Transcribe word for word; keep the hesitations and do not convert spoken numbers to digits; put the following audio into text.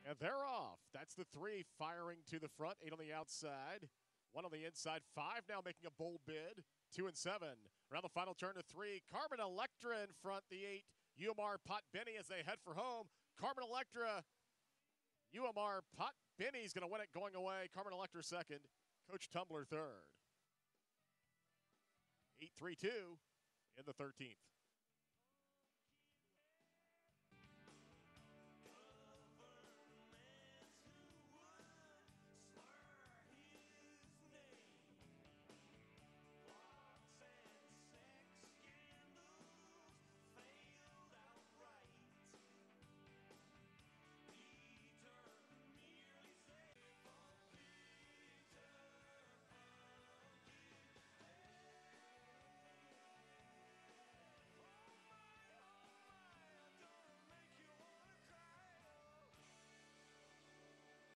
And they're off. That's the three firing to the front, eight on the outside, one on the inside, five now making a bold bid, two and seven. Around the final turn to three, Carbon Electra in front, the eight, U M R Pot Benny as they head for home. Carbon Electra, U M R Pot Benny's going to win it going away. Carbon Electra second, Coach Tumbler third. eight three two in the thirteenth.